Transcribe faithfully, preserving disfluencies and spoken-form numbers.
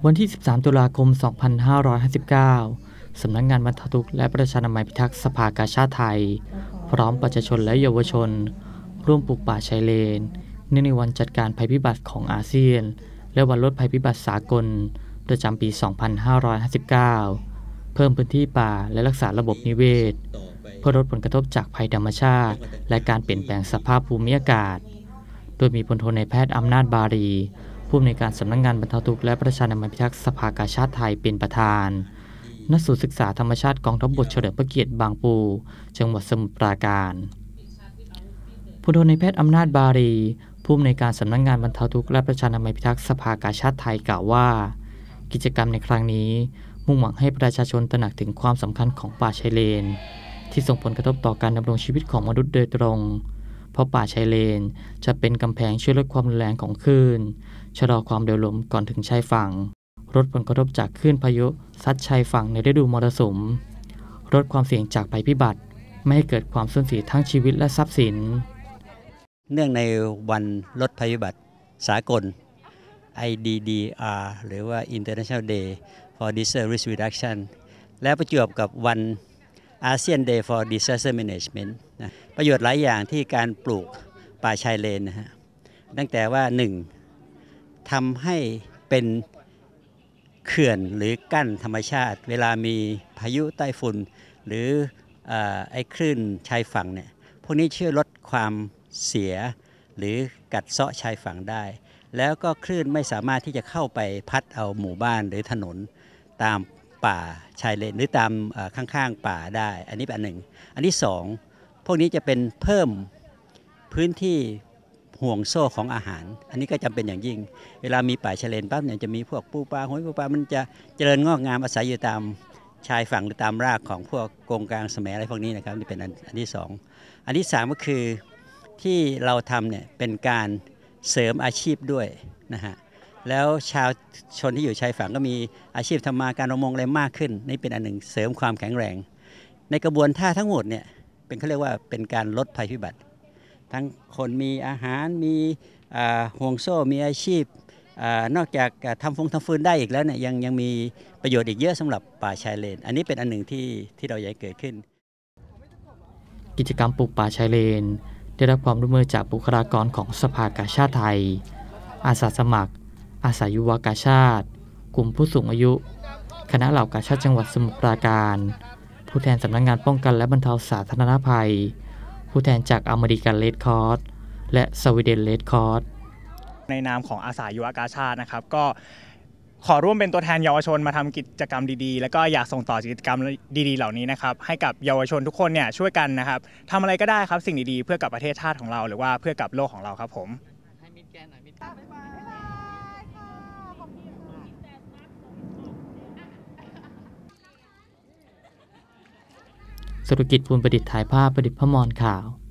วันที่ สิบสาม ตุลาคม สองพันห้าร้อยห้าสิบเก้า สำนักงานบรรเทาทุกข์และประชานามัยพิทักษ์สภากาชาดไทยพร้อมประชาชนและเยาวชนร่วมปลูกป่าชายเลนเนื่องในวันจัดการภัยพิบัติของอาเซียนและวันลดภัยพิบัติสากลประจำปี สองพันห้าร้อยห้าสิบเก้า เพิ่มพื้นที่ป่าและรักษาระบบนิเวศเพื่อลดผลกระทบจากภัยธรรมชาติและการเปลี่ยนแปลงสภาพภูมิอากาศโดยมีพลโทนายแพทย์อำนาจบารีผู้อำนวยการสำนักงานบรรเทาทุกข์และประชานามัยพิทักษ์สภากาชาดไทยเป็นประธานณศูนย์ศึกษาธรรมชาติกองทัพบกเฉลิมพระเกียรติบางปูจังหวัดสมุทรปราการพลโทนายแพทย์อำนาจบารีผู้อำนวยการสำนักงานบรรเทาทุกข์และประชานามัยพิทักษ์สภากาชาดไทยกล่าวว่ากิจกรรมในครั้งนี้มุ่งหวังให้ประชาชนตระหนักถึงความสำคัญของป่าชายเลนที่ส่งผลกระทบต่อการดำรงชีวิตของมนุษย์โดยตรงเพราะป่าชายเลนจะเป็นกำแพงช่วยลดความรุนแรงของคลื่นชะลอความเร็วลมก่อนถึงชายฝั่งลดผลกระทบจากคลื่นพายุซัดชายฝั่งในฤดูมรสุมลดความเสี่ยงจากภัยพิบัติไม่ให้เกิดความสูญเสียทั้งชีวิตและทรัพย์สินเนื่องในวันลดภัยพิบัติสากล ไอ ดี ดี อาร์ หรือว่า International Day for Disaster Risk Reduction และประจวบกับวัน ASEAN Day for Disaster Management นะประโยชน์หลายอย่างที่การปลูกป่าชายเลนนะฮะตั้งแต่ว่าหนึ่งทำให้เป็นเขื่อนหรือกั้นธรรมชาติเวลามีพายุใต้ฝุ่นหรือไอ้คลื่นชายฝั่งเนี่ยพวกนี้ช่วยลดความเสียหรือกัดเซาะชายฝั่งได้แล้วก็คลื่นไม่สามารถที่จะเข้าไปพัดเอาหมู่บ้านหรือถนนตามป่าชายเลนหรือตามข้างๆป่าได้อันนี้เป็นอันหนึ่งอันที่สองพวกนี้จะเป็นเพิ่มพื้นที่ห่วงโซ่ของอาหารอันนี้ก็จำเป็นอย่างยิ่งเวลามีป่าชายเลนปั๊บเนี่ยจะมีพวกปูปลาหอยปูปลามันจะเจริญงอกงามอาศัยอยู่ตามชายฝั่งหรือตามรากของพวกกงกลางแสมอะไรพวกนี้นะครับนี่เป็นอันอันที่สองอันที่สามก็คือที่เราทำเนี่ยเป็นการเสริมอาชีพด้วยนะฮะแล้วชาวชนที่อยู่ชายฝั่งก็มีอาชีพทำมาการประมงอะไรมากขึ้นนี่เป็นอันหนึ่งเสริมความแข็งแรงในกระบวนท่าทั้งหมดเนี่ยเป็นเขาเรียกว่าเป็นการลดภัยพิบัติทั้งคนมีอาหารมีห่วงโซ่มีอาชีพนอกจากทำฟงทำฟืนได้อีกแล้วเนี่ยยังยังมีประโยชน์อีกเยอะสำหรับป่าชายเลนอันนี้เป็นอันหนึ่งที่ที่เราอยากเกิดขึ้นกิจกรรมปลูกป่าชายเลนได้รับความร่วมมือจากบุคลากรของสภากาชาดไทยอาสาสมัครอาสายุวกาชาดกลุ่มผู้สูงอายุคณะเหล่ากาชาดจังหวัดสมุทรปราการผู้แทนสำนักงานป้องกันและบรรเทาสาธารณภัยผู้แทนจากอเมริกันเรดคอร์สและสวีเดนเรดคอร์สในนามของอาสายุวกาชาดนะครับก็ขอร่วมเป็นตัวแทนเยาวชนมาทำกิจกรรมดีๆแล้วก็อยากส่งต่อกิจกรรมดีๆเหล่านี้นะครับให้กับเยาวชนทุกคนเนี่ยช่วยกันนะครับทำอะไรก็ได้ครับสิ่งดีๆเพื่อกับประเทศชาติของเราหรือว่าเพื่อกับโลกของเราครับผมธุรกิจภูลประดิษฐ์ถ่ายภาพประดิษฐ์พมรข่าว